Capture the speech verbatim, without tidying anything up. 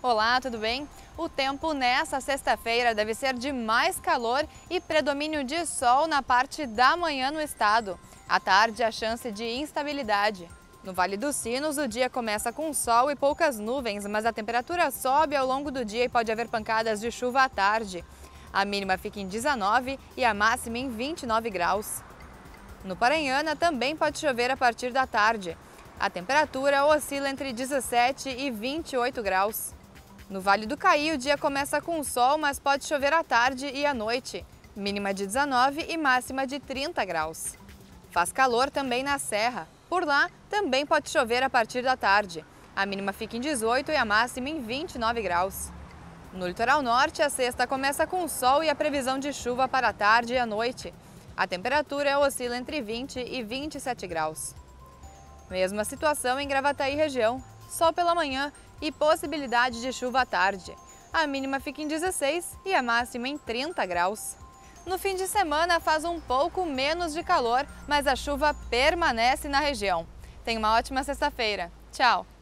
Olá, tudo bem? O tempo nesta sexta-feira deve ser de mais calor e predomínio de sol na parte da manhã no estado. À tarde, a chance de instabilidade. No Vale dos Sinos, o dia começa com sol e poucas nuvens, mas a temperatura sobe ao longo do dia e pode haver pancadas de chuva à tarde. A mínima fica em dezenove e a máxima em vinte e nove graus. No Paranhana também pode chover a partir da tarde. A temperatura oscila entre dezessete e vinte e oito graus. No Vale do Caí, o dia começa com sol, mas pode chover à tarde e à noite. Mínima de dezenove e máxima de trinta graus. Faz calor também na Serra. Por lá, também pode chover a partir da tarde. A mínima fica em dezoito e a máxima em vinte e nove graus. No litoral norte, a sexta começa com sol e a previsão de chuva para a tarde e a noite. A temperatura oscila entre vinte e vinte e sete graus. Mesma situação em Gravataí região. Sol pela manhã e possibilidade de chuva à tarde. A mínima fica em dezesseis e a máxima em trinta graus. No fim de semana faz um pouco menos de calor, mas a chuva permanece na região. Tenha uma ótima sexta-feira. Tchau!